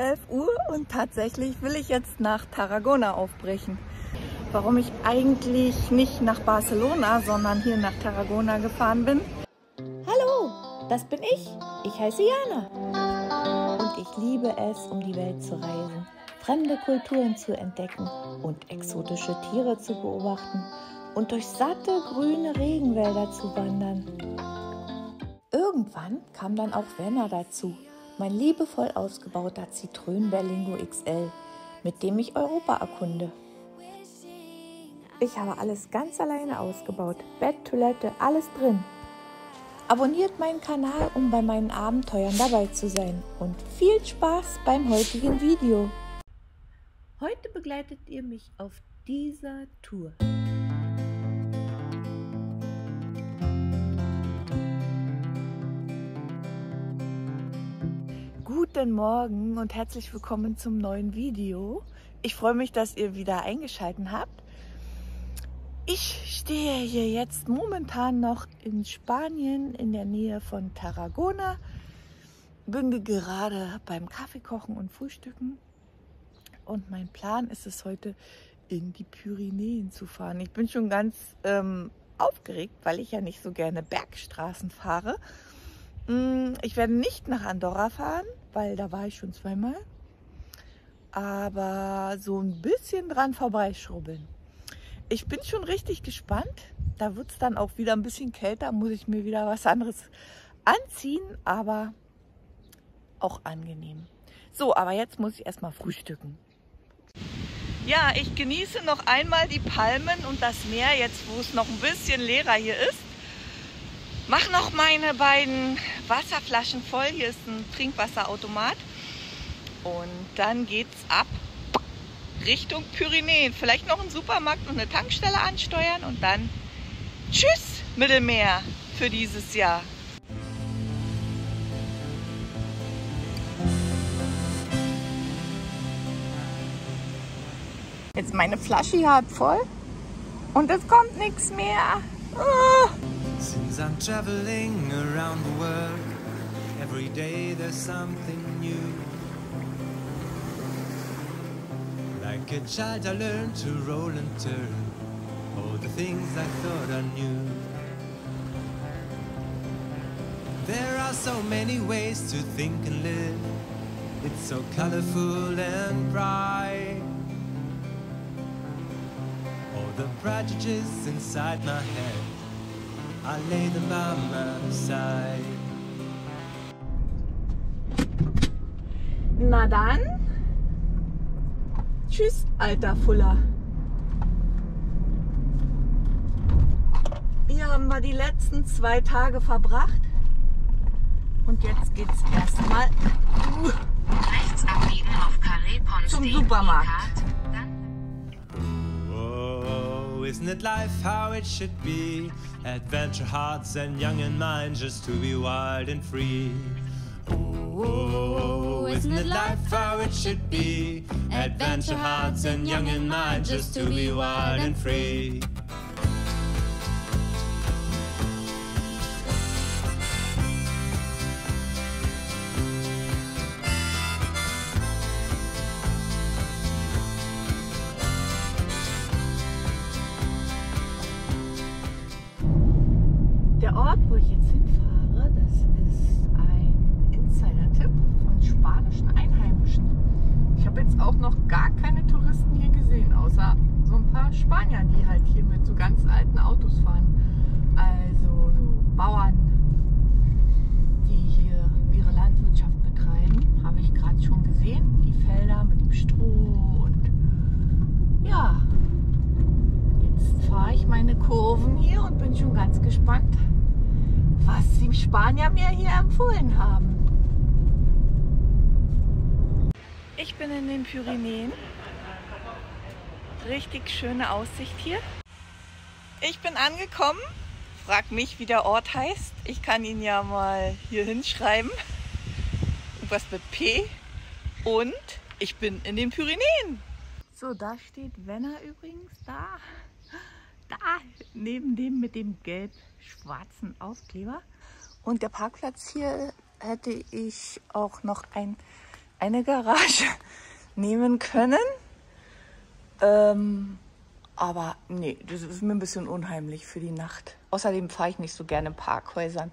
11 Uhr und tatsächlich will ich jetzt nach Tarragona aufbrechen. Warum ich eigentlich nicht nach Barcelona, sondern hier nach Tarragona gefahren bin. Hallo, das bin ich. Ich heiße Jana. Und ich liebe es, um die Welt zu reisen, fremde Kulturen zu entdecken und exotische Tiere zu beobachten und durch satte grüne Regenwälder zu wandern. Irgendwann kam dann auch Werner dazu, mein liebevoll ausgebauter Citroën Berlingo XL, mit dem ich Europa erkunde. Ich habe alles ganz alleine ausgebaut, Bett, Toilette, alles drin. Abonniert meinen Kanal, um bei meinen Abenteuern dabei zu sein, und viel Spaß beim heutigen Video. Heute begleitet ihr mich auf dieser Tour. Guten Morgen und herzlich willkommen zum neuen Video. Ich freue mich, dass ihr wieder eingeschaltet habt. Ich stehe hier jetzt momentan noch in Spanien in der Nähe von Tarragona. Bin gerade beim Kaffeekochen und Frühstücken. Und mein Plan ist es heute, in die Pyrenäen zu fahren. Ich bin schon ganz aufgeregt, weil ich ja nicht so gerne Bergstraßen fahre. Ich werde nicht nach Andorra fahren, weil da war ich schon zweimal. Aber so ein bisschen dran vorbeischrubbeln. Ich bin schon richtig gespannt. Da wird es dann auch wieder ein bisschen kälter, muss ich mir wieder was anderes anziehen, aber auch angenehm. So, aber jetzt muss ich erstmal frühstücken. Ja, ich genieße noch einmal die Palmen und das Meer, jetzt wo es noch ein bisschen leerer hier ist. Mach noch meine beiden Wasserflaschen voll. Hier ist ein Trinkwasserautomat. Und dann geht's ab Richtung Pyrenäen. Vielleicht noch einen Supermarkt und eine Tankstelle ansteuern und dann tschüss Mittelmeer für dieses Jahr. Jetzt meine Flasche hier halb voll und es kommt nichts mehr. Since I'm traveling around the world, every day there's something new. Like a child I learned to roll and turn, all the things I thought I knew. There are so many ways to think and live, it's so colorful and bright. All the prejudices inside my head, I lay them by my side. Na dann, tschüss, alter Fuller. Hier haben wir die letzten 2 Tage verbracht. Und jetzt geht's erstmal rechts abbiegen auf Carré Ponce zum Supermarkt. Oh, isn't it life how it should be? Adventure hearts and young in mind, just to be wild and free. Oh, isn't it life how it should be? Adventure hearts and young in mind, just to be wild and free. Der Ort, wo ich jetzt hinfahre, das ist ein Insider-Tipp von spanischen Einheimischen. Ich habe jetzt auch noch gar keine Touristen hier gesehen, außer so ein paar Spanier, die halt hier mit so ganz alten Autos fahren. Also so Bauern, die hier ihre Landwirtschaft betreiben, habe ich gerade schon gesehen. Die Felder mit dem Stroh und ja, jetzt fahre ich meine Kurven hier und bin schon ganz gespannt, was die Spanier mir hier empfohlen haben. Ich bin in den Pyrenäen. Richtig schöne Aussicht hier. Ich bin angekommen. Frag mich, wie der Ort heißt. Ich kann ihn ja mal hier hinschreiben. Irgendwas mit P. Und ich bin in den Pyrenäen. So, da steht Werner übrigens. Da, neben dem mit dem gelb-schwarzen Aufkleber. Und der Parkplatz hier hätte ich auch noch ein eine Garage nehmen können. Aber nee, das ist mir ein bisschen unheimlich für die Nacht. Außerdem fahre ich nicht so gerne in Parkhäusern.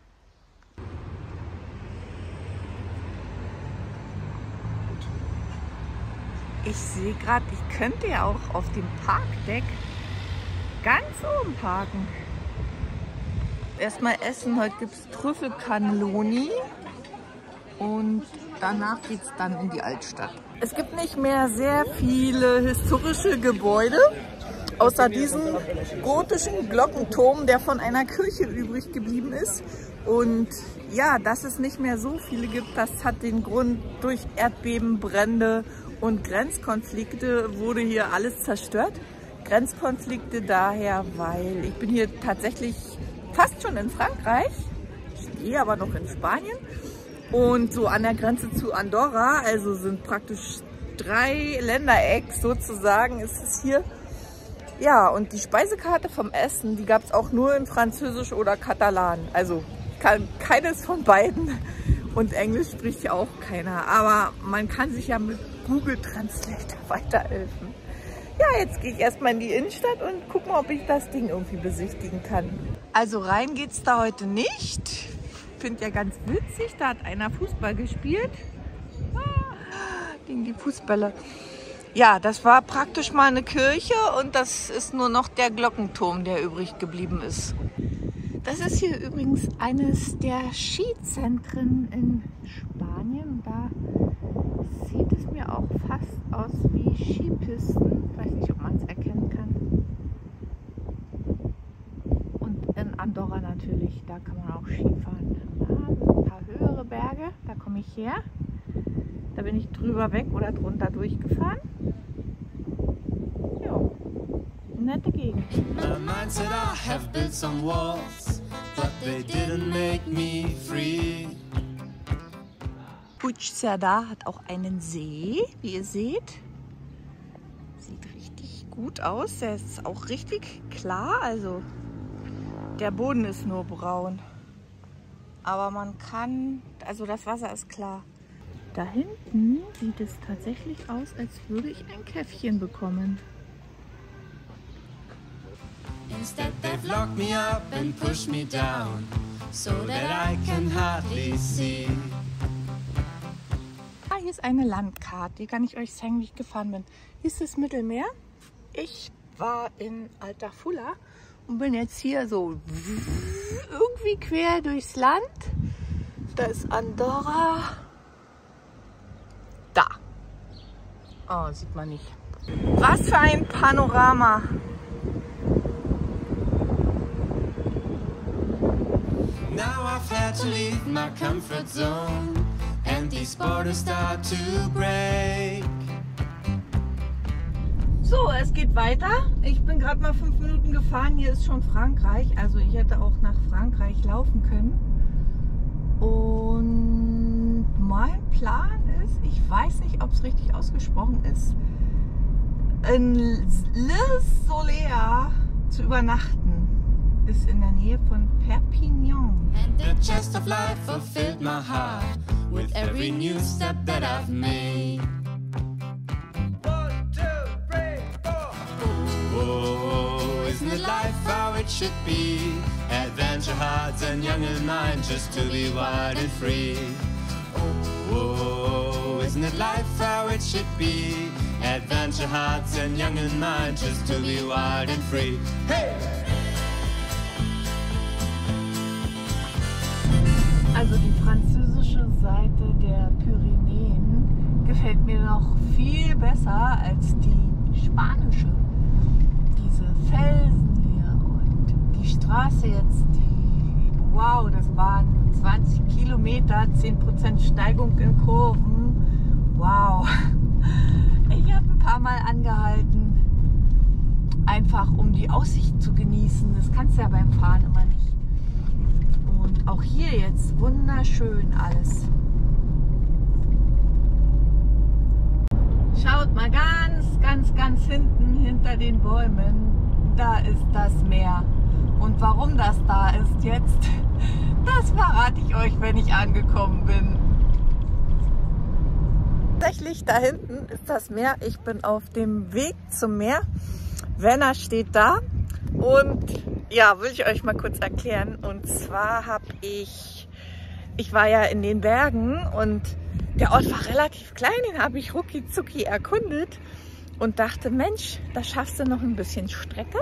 Ich sehe gerade, ich könnte ja auch auf dem Parkdeck ganz oben parken. Erstmal essen, heute gibt es Trüffelcannelloni und danach geht es dann in die Altstadt. Es gibt nicht mehr sehr viele historische Gebäude, außer diesem gotischen Glockenturm, der von einer Kirche übrig geblieben ist. Und ja, dass es nicht mehr so viele gibt, das hat den Grund, durch Erdbeben, Brände und Grenzkonflikte wurde hier alles zerstört. Grenzkonflikte daher, weil ich bin hier tatsächlich fast schon in Frankreich, stehe aber noch in Spanien und so an der Grenze zu Andorra, also sind praktisch 3 Ländereck sozusagen ist es hier. Ja, und die Speisekarte vom Essen, die gab es auch nur in Französisch oder Katalan, also kann keines von beiden und Englisch spricht ja auch keiner, aber man kann sich ja mit Google Translate weiterhelfen. Ja, jetzt gehe ich erstmal in die Innenstadt und gucke mal, ob ich das Ding irgendwie besichtigen kann. Also rein geht's da heute nicht. Finde ja ganz witzig, da hat einer Fußball gespielt. Gegen die Fußbälle. Ja, das war praktisch mal eine Kirche und das ist nur noch der Glockenturm, der übrig geblieben ist. Das ist hier übrigens eines der Skizentren in Spanien. Da sieht es mir auch fast aus wie Skipisten. Ich weiß nicht, ob man es erkennen kann. Und in Andorra natürlich, da kann man auch Skifahren. Ein paar höhere Berge, da komme ich her. Da bin ich drüber weg oder drunter durchgefahren. Ja, nette Gegend. Puigcerdà hat auch einen See, wie ihr seht. Sieht richtig gut aus. Der ist auch richtig klar. Also der Boden ist nur braun. Aber man kann, also das Wasser ist klar. Da hinten sieht es tatsächlich aus, als würde ich ein Käffchen bekommen. Instead they've locked me up and pushed me down so that I can hardly see. Hier ist eine Landkarte, die kann ich euch zeigen, wie ich gefahren bin. Hier ist das Mittelmeer. Ich war in Altafulla und bin jetzt hier so irgendwie quer durchs Land. Da ist Andorra. Da. Oh, sieht man nicht. Was für ein Panorama. Now I've had to leave my comfort zone and these borders start to break. So, es geht weiter. Ich bin gerade mal 5 Minuten gefahren. Hier ist schon Frankreich. Also ich hätte auch nach Frankreich laufen können. Und mein Plan ist, ich weiß nicht, ob es richtig ausgesprochen ist, in Les Solea zu übernachten. Ist in der Nähe von Perpignan. And the chest of life fulfilled my heart with every new step that I've made. 1, 2, 3, 4. Oh, isn't it life how it should be? Adventure hearts and young in mind just to be wild and free. Oh, isn't it life how it should be? Adventure hearts and young in mind just to be wild and free. Hey! Also die französische Seite der Pyrenäen gefällt mir noch viel besser als die spanische. Diese Felsen hier und die Straße jetzt, wow, das waren 20 Kilometer, 10% Steigung in Kurven. Wow. Ich habe ein paar Mal angehalten, einfach um die Aussicht zu genießen. Das kannst du ja beim Fahren immer nicht. Und auch hier jetzt wunderschön alles. Schaut mal ganz hinten hinter den Bäumen. Da ist das Meer. Und warum das da ist jetzt, das verrate ich euch, wenn ich angekommen bin. Tatsächlich, da hinten ist das Meer. Ich bin auf dem Weg zum Meer. Werner steht da. Und ja, will ich euch mal kurz erklären. Und zwar habe ich war ja in den Bergen und der Ort war relativ klein. Den habe ich rucki zucki erkundet und dachte, Mensch, da schaffst du noch ein bisschen Strecke.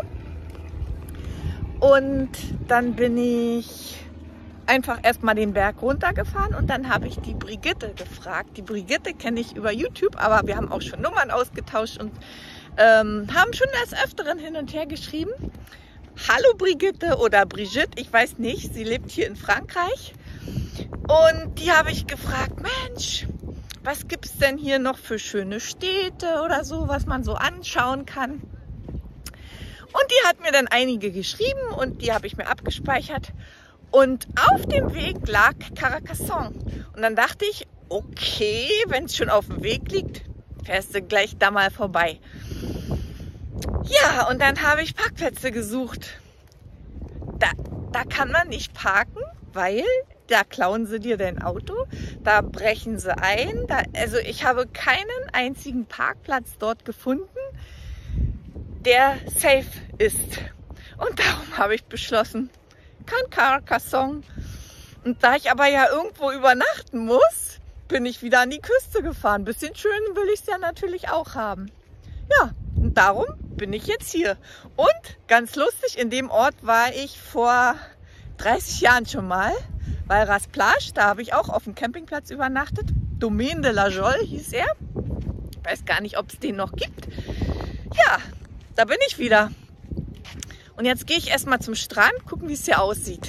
Und dann bin ich einfach erstmal den Berg runtergefahren und dann habe ich die Brigitte gefragt. Die Brigitte kenne ich über YouTube, aber wir haben auch schon Nummern ausgetauscht und haben schon des Öfteren hin und her geschrieben. Hallo Brigitte oder Brigitte, ich weiß nicht, sie lebt hier in Frankreich. Und die habe ich gefragt, Mensch, was gibt es denn hier noch für schöne Städte oder so, was man so anschauen kann? Und die hat mir dann einige geschrieben und die habe ich mir abgespeichert. Und auf dem Weg lag Carcassonne. Und dann dachte ich, okay, wenn es schon auf dem Weg liegt, fährst du gleich da mal vorbei. Ja, und dann habe ich Parkplätze gesucht. Da kann man nicht parken, weil da klauen sie dir dein Auto, da brechen sie ein. Also ich habe keinen einzigen Parkplatz dort gefunden, der safe ist. Und darum habe ich beschlossen, kein Carcassonne. Und da ich aber ja irgendwo übernachten muss, bin ich wieder an die Küste gefahren. Bisschen schön will ich es ja natürlich auch haben. Ja, und darum bin ich jetzt hier. Und ganz lustig, in dem Ort war ich vor 30 Jahren schon mal. Bei Rasplage, da habe ich auch auf dem Campingplatz übernachtet. Domaine de la Jolle hieß er. Ich weiß gar nicht, ob es den noch gibt. Ja, da bin ich wieder. Und jetzt gehe ich erstmal zum Strand, gucken, wie es hier aussieht.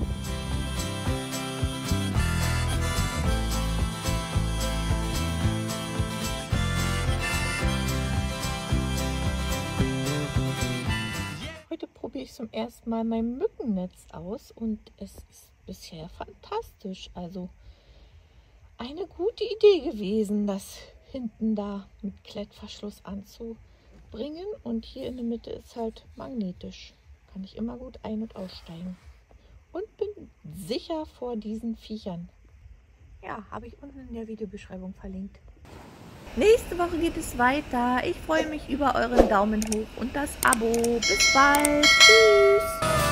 Heute probiere ich zum ersten Mal mein Mückennetz aus und es ist bisher fantastisch. Also eine gute Idee gewesen, das hinten da mit Klettverschluss anzubringen. Und hier in der Mitte ist halt magnetisch. Kann ich immer gut ein- und aussteigen. Und bin sicher vor diesen Viechern. Ja, habe ich unten in der Videobeschreibung verlinkt. Nächste Woche geht es weiter. Ich freue mich über euren Daumen hoch und das Abo. Bis bald. Tschüss.